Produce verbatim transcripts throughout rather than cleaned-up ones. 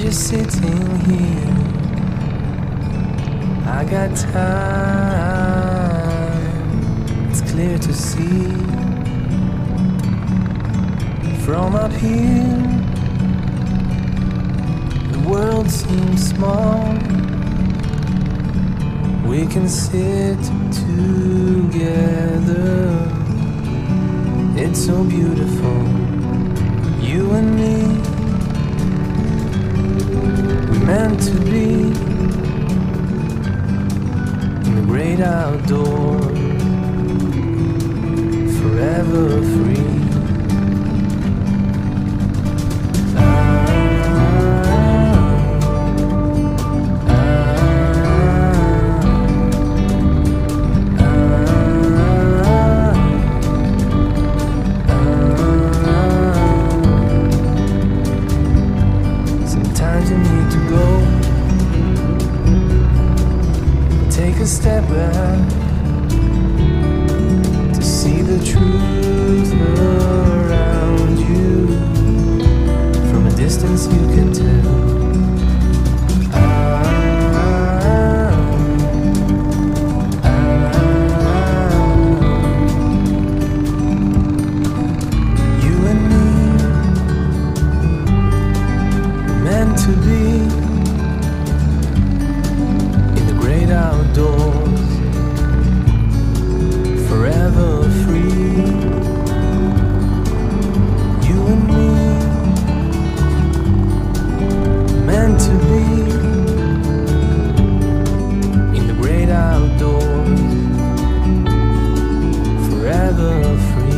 just sitting here. I got time, it's clear to see. From up here, the world seems small. We can sit together. It's so beautiful, you and me. We're meant to be in the great outdoors, forever free. A step back to see the truth around you. From a distance you can tell. Ah, ah, you and me, meant to be outdoors, forever free. You and me, meant to be in the great outdoors, forever free.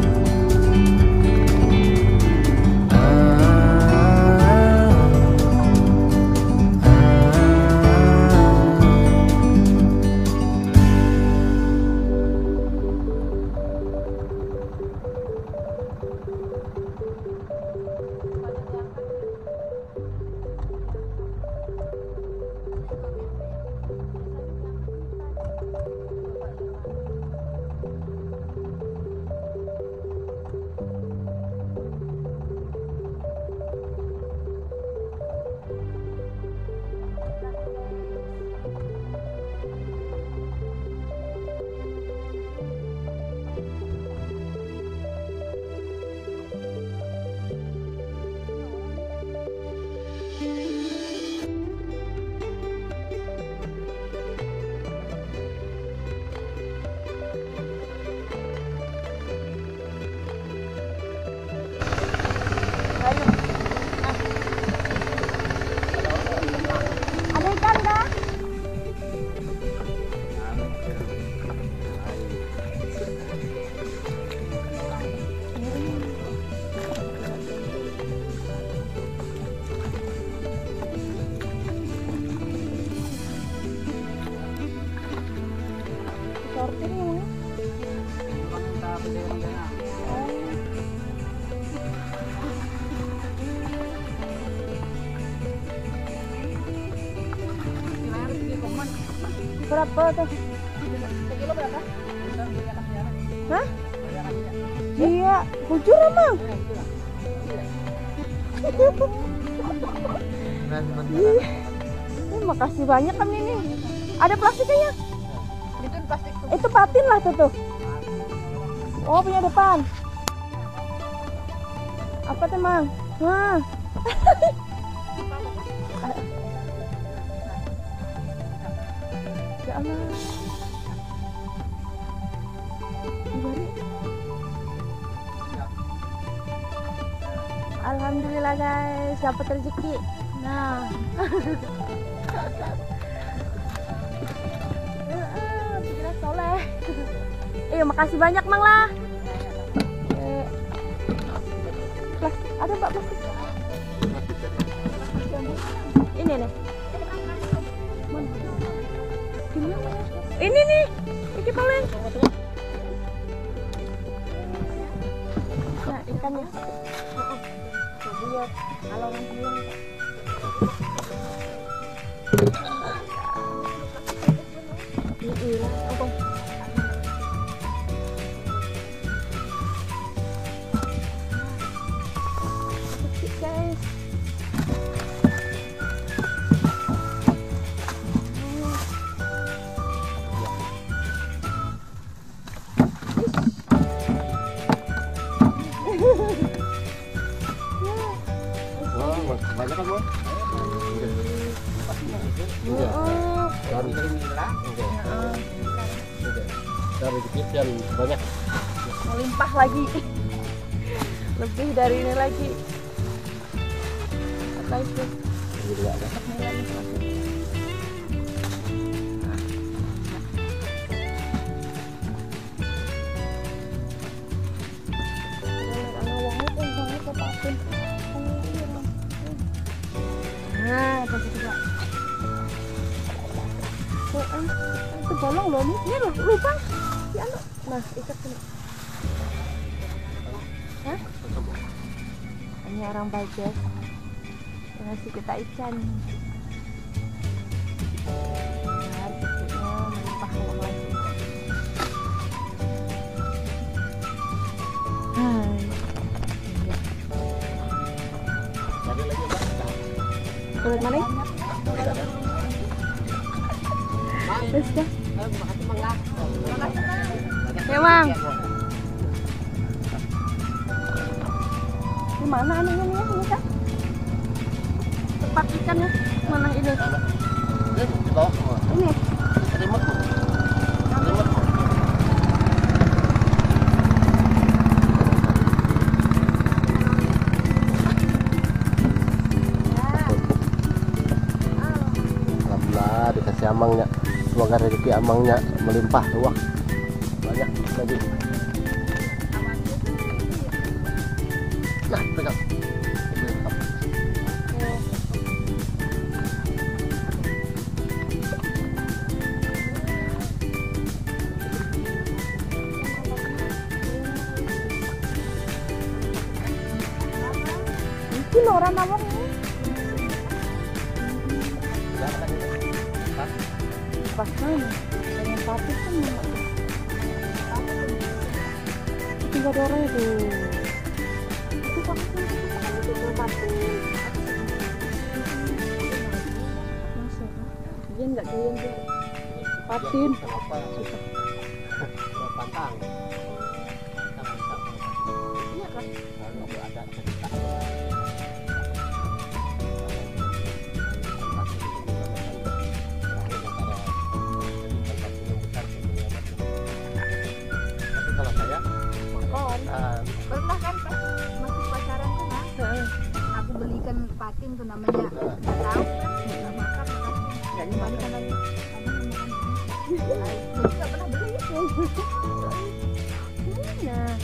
Berapa tuh? Sekilo berapa? Hah? Iya, bujur emang. Ih, makasih banyak kami nih. Ada plastiknya? Itu plastik tuh. Itu patin lah tuh tuh. Oh, punya depan. Apa teman? Nah. Ya Allah. Alhamdulillah guys, dapat rezeki. Nah. Pikiran soleh. Eh, makasih banyak Mang lah. Eh, plastik, ada Mbak plastik? Ini nih. Ini nih, ini paling. Nah, ikannya. Lihat, kalau pulang. Ini apa? Guys. banyak. Melimpah lagi. Lebih dari ini lagi. Apa itu? Ini juga ada. Nah, itu juga. Itu bolong loh nih. Ini loh, lubang. Ya, nah, ikat sini. Hah? Ini orang bajet. Ngasih kita ikan. Nah, cucunya melimpah lagi. Hai. Ada lagi Pak? Kulit mana? Terus dah. Memang. Di mana anunya nih? Ini kan? Tempat ikannya mana ini? Ini di bawah semua. Ini. Remote. Remote. Alhamdulillah dikasih amangnya. Semoga rezeki amangnya melimpah ruah. Banyak lagi. Nah, pegang. Ini orang nawang ini. Pas mana? Dengan papi kan memang. Tinggal ada orang itu. Itu papi itu itu papi. Masuk. Dia nggak kalian dia. Patin. Susah. Pantang. Iya kan? Kalau ada cerita. Kalau saya, pernah kan pas masih pacaran tuh kan, aku belikan patin tuh namanya, nggak tahu kan, nggak makan kan, nggak dimakan lagi, jadi nggak pernah beli. Nah.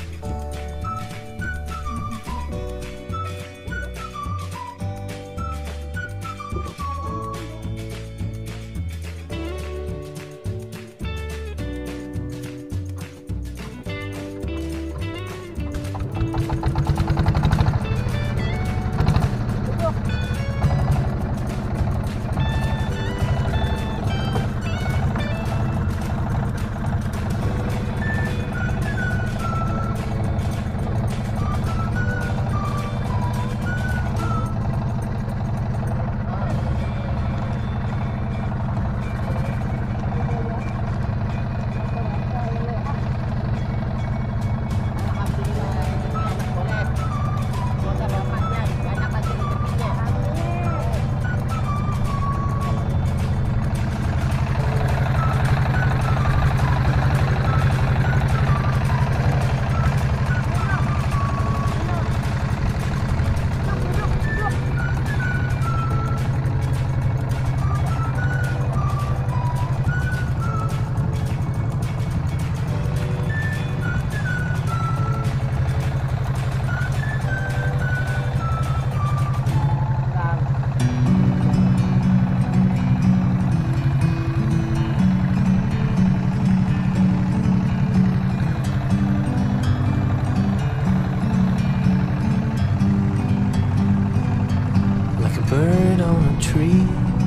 Bird on a tree.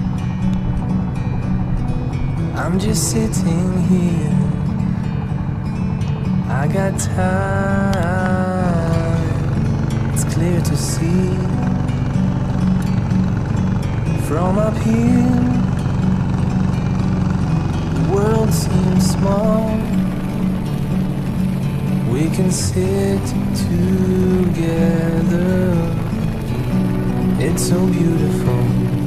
I'm just sitting here. I got time. It's clear to see from up here. The world seems small. We can sit together. It's so beautiful.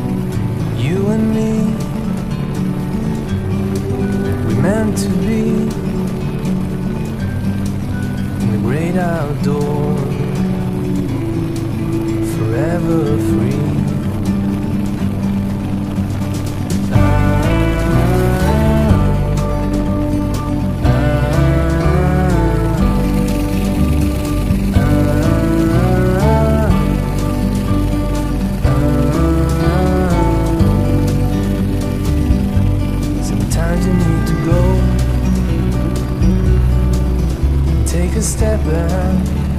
step out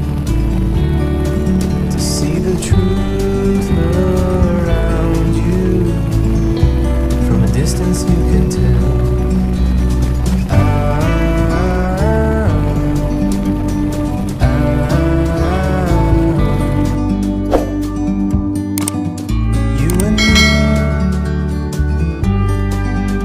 to see the truth around you. From a distance you can tell